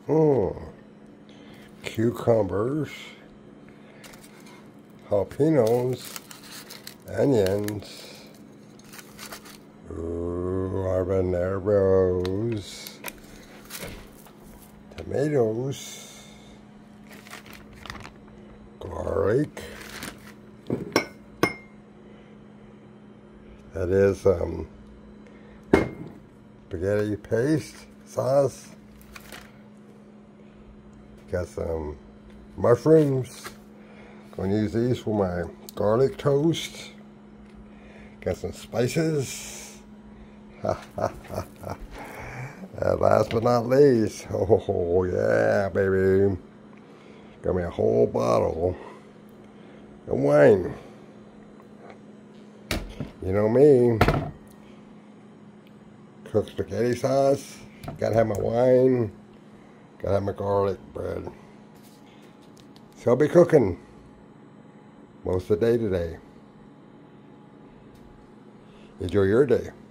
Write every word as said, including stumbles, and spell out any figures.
Mm. Cucumbers, jalapenos, onions, ooh, habaneros, tomatoes, garlic. That is um, spaghetti paste sauce. Got some mushrooms. Gonna use these for my garlic toast. Got some spices. And last but not least, oh yeah, baby. Got me a whole bottle of wine. You know me. Cook spaghetti sauce. Gotta have my wine. Gotta have my garlic bread. So I'll be cooking most of the day today. Enjoy your day.